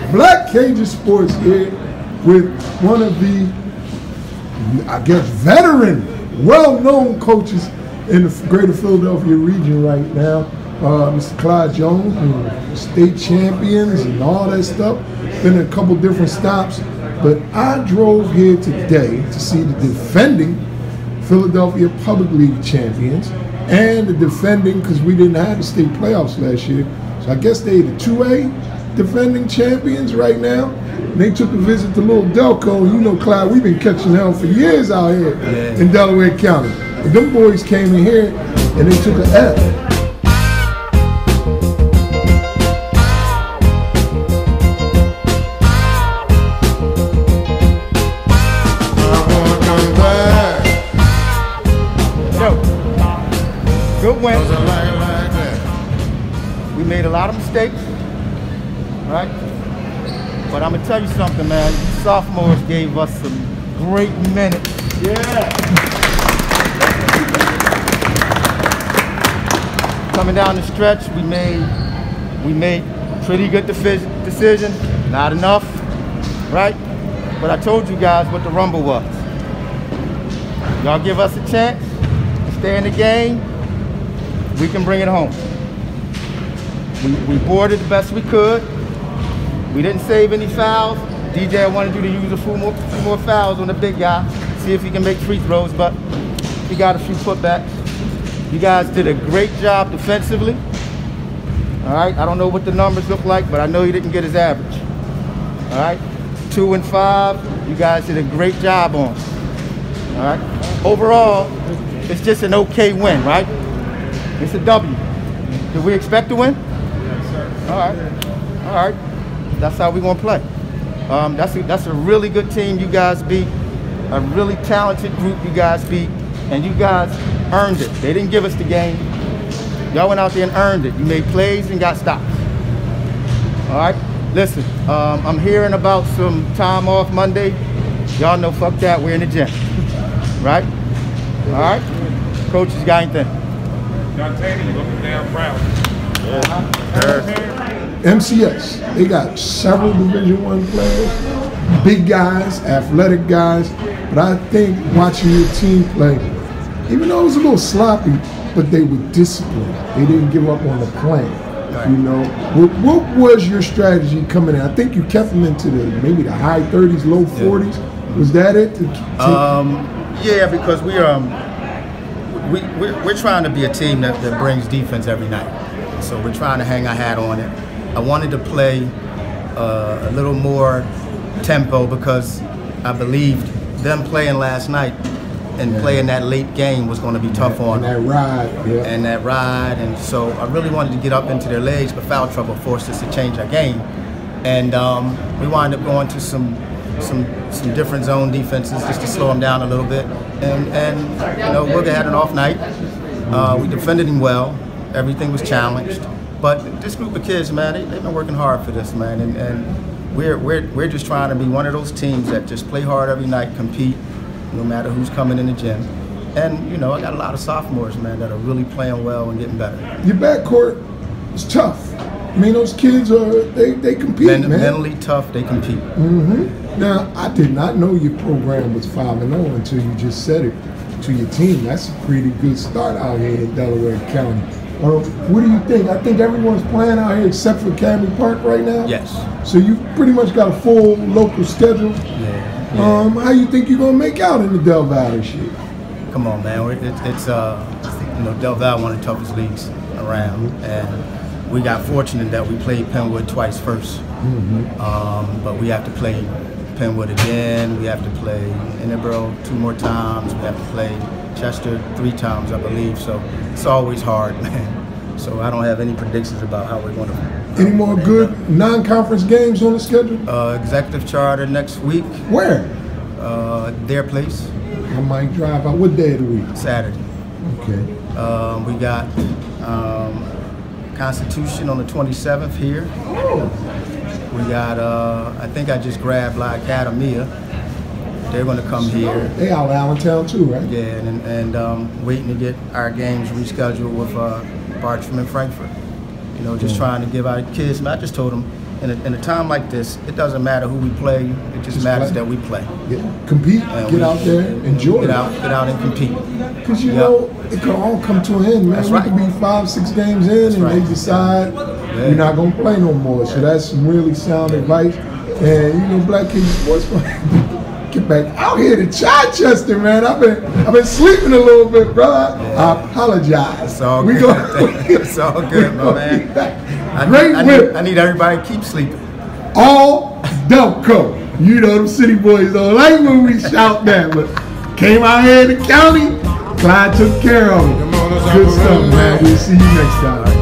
Black Cajun Sports here with one of the, I guess, veteran, well-known coaches in the greater Philadelphia region right now, Mr. Clyde Jones, state champions and all that stuff. Been in a couple different stops, but I drove here today to see the defending Philadelphia Public League champions and the defending, because we didn't have the state playoffs last year, so I guess they're the 2A defending champions right now. And they took a visit to Little Delco, and you know, Clyde, we've been catching hell for years out here in Delaware County. But them boys came in here and they took an F. Good win. We made a lot of mistakes, right? But I'm gonna tell you something, man. Sophomores gave us some great minutes. Yeah. Coming down the stretch, we made pretty good decisions. Not enough, right? But I told you guys what the rumble was. Y'all give us a chance to stay in the game. We can bring it home. We boarded the best we could. We didn't save any fouls. DJ wanted you to use a few more fouls on the big guy, see if he can make free throws, but he got a few putbacks. You guys did a great job defensively. All right, I don't know what the numbers look like, but I know he didn't get his average. All right, 2 and 5, you guys did a great job on. All right, overall, it's just an okay win, right? It's a W. Do we expect to win? Yes, sir. All right. That's how we're gonna play. That's a really good team you guys beat, a really talented group you guys beat, and you guys earned it. They didn't give us the game. Y'all went out there and earned it. You made plays and got stops. All right. Listen, I'm hearing about some time off Monday. Y'all know, fuck that. We're in the gym, right? All right. Coaches, got anything? Looking damn proud. MCS, they got several Division I players, big guys, athletic guys, but I think watching your team play, even though it was a little sloppy, but they were disciplined. They didn't give up on the plan. You know, what was your strategy coming in? I think you kept them into maybe the high 30s, low 40s. Was that it? Yeah, because we're trying to be a team that brings defense every night. So we're trying to hang our hat on it. I wanted to play a little more tempo because I believed them playing last night and playing that late game was going to be tough on them. And that ride. And so I really wanted to get up into their legs, but foul trouble forced us to change our game. And we wound up going to some different zone defenses just to slow him down a little bit. And you know, Wooga had an off night. We defended him well. Everything was challenged. But this group of kids, man, they've been working hard for this, man. And we're just trying to be one of those teams that just play hard every night, compete, no matter who's coming in the gym. And, you know, I got a lot of sophomores, man, that are really playing well and getting better. Your backcourt is tough. I mean, those kids they compete, man. Mentally tough, they compete. Now, I did not know your program was 5-0 until you just said it to your team. That's a pretty good start out here in Delaware County. What do you think? I think everyone's playing out here except for Academy Park right now? Yes. So you pretty much got a full local schedule? Yeah. How you think you're going to make out in the Del Valle shit? Come on, man. It's you know, Del Valle, one of the toughest leagues around. And we got fortunate that we played Penwood twice first. But we have to play Penwood again. We have to play Inneborough 2 more times. We have to play Chichester 3 times, I believe. So it's always hard, man. So I don't have any predictions about how we're going to. Any more good non-conference games on the schedule? Executive Charter next week. Where? Their place. I might drive out. What day of the week? Saturday. Okay. We got Constitution on the 27th here. Oh. We got, I think I just grabbed La Academia. They're going to come here. They out of Allentown too, right? Yeah, and waiting to get our games rescheduled with Bartram and Frankfurt. You know, just trying to give our kids, I just told them, in a time like this, it doesn't matter who we play. It just matters that we play. Yeah. Compete, get out there, enjoy. Get out and compete. Because you know, it can all come to an end, man. We could be 5-6 games in, and they decide we're not gonna play no more. So that's some really sound advice. And you know, Black Kids Sports, get back out here to Chichester, man. I've been sleeping a little bit, brother. I apologize. It's all good. It's all good, my man. I need everybody to keep sleeping. All Delco. You know, them city boys don't like when we shout that, but came out here in the county, Clyde took care of it. Good stuff, man. We'll see you next time.